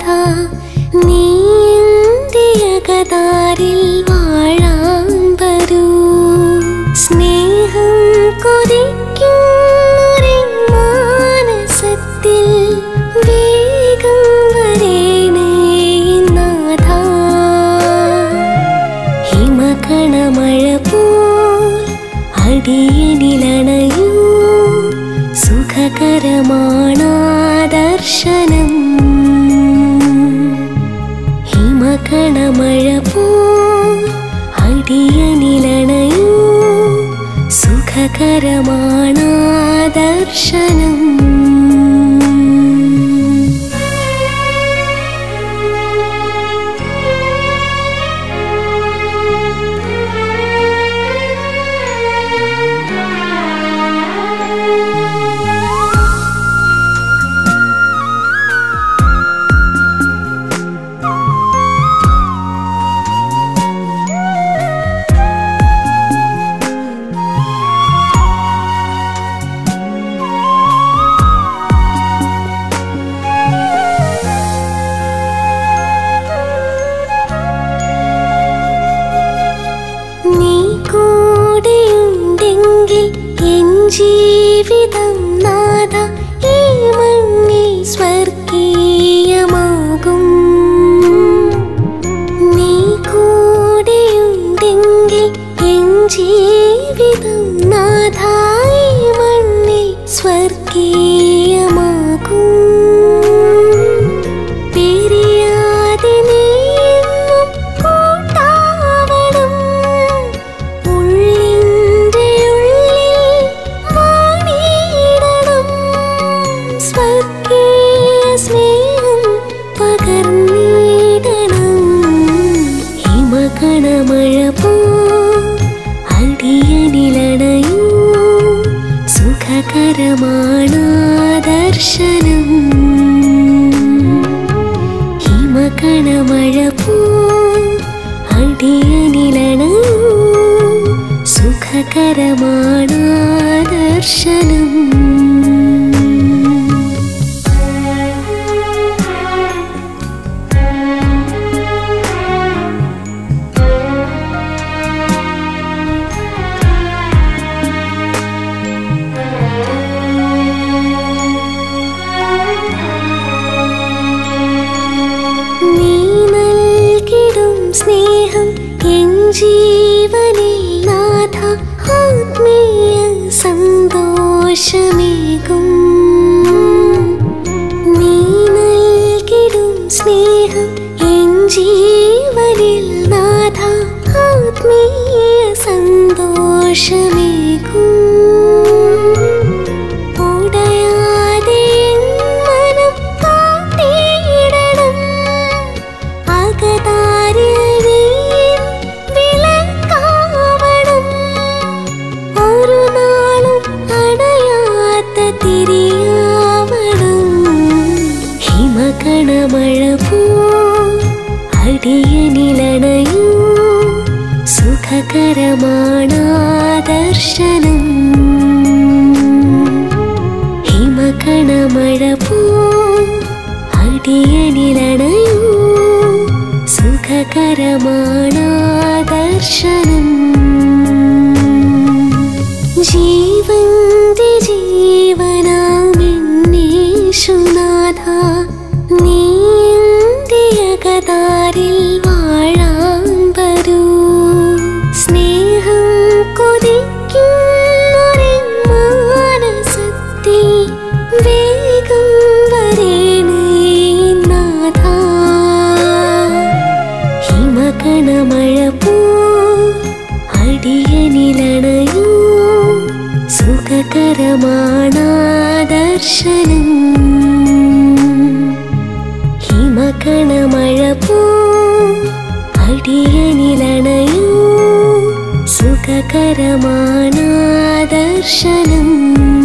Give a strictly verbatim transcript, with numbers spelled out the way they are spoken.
നീ എൻ്റെ അകതാരിൽ വാഴാൻ വരൂ. സ്നേഹം കൊതിക്കുന്നൊരു മാനസത്തിൽ വേഗം വരേണേ നാഥ. ഹിമകണമഴ പോൽ അടിയനിലണയൂ, സുഖകരമാണാ ദർശനം. ഹിമകണമഴ പോൽ അടിയനിലണയൂ, സുഖകരമാണാ ദർശനം. ജീവിതം നാഥ ഈ മണ്ണിൽ സ്വർഗീയമാകും. നീ കൂടെയുണ്ടെങ്കിൽ എൻ ജീവിതം നാഥ ഈ മണ്ണിൽ സ്വർഗീയമാകും. പെരിയാതെ നീ എന്നും കൂട്ടാവണം, ഉള്ളിൻ്റെ ഉള്ളിൽ വാണിടണം. സ്വർഗീയ സ്നേഹം പകർന്നിടണം. ഹിമകണമഴ പോൽ അടിയനിലണയൂ, സുഖകരമാണാ ദർശനം. ഹിമകണമഴ പോൽ അടിയനിലണയൂ, സുഖകരമാണാ ദർശനം. നീ നൽകിടും സ്നേഹം എൻ ജീവനിൽ നാഥ ആത്മീയ സന്തോഷമേകും. നീ നൽകിടും സ്നേഹം എൻ ജീവനിൽ നാഥ ആത്മീയ സന്തോഷമേകും. ഉടയാതെ മനം കാത്തിടണം, അകതാരിൽ നീ വിളക്കാവണം. ഒരു നാളും അണയാത്ത തിരിയാവണം. ഹിമകണമഴ പോൽ അടിയനിലണയൂ, സുഖകരമാണാ ദർശനം. ഹിമകണമഴ പോൽ അടിയനിലണയൂ, സുഖകരമാണാ ദർശനം. ജീവന്റെ ജീവനാം എന്നേശുനാഥ, നീ എൻ്റെ അകതാരിൽ വാഴാൻ വരൂ. സ്നേഹം കൊതിക്കുന്നൊരു മാനസത്തിൽ വേഗം വരേണേ നാഥ. ഹിമകണമഴ പോൽ അടിയനിലണയൂ, സുഖകരമാണാ ദർശനം. ഹിമകണമഴ പോൽ അടിയനിലണയൂ, സുഖകരമാണാ ദർശനം.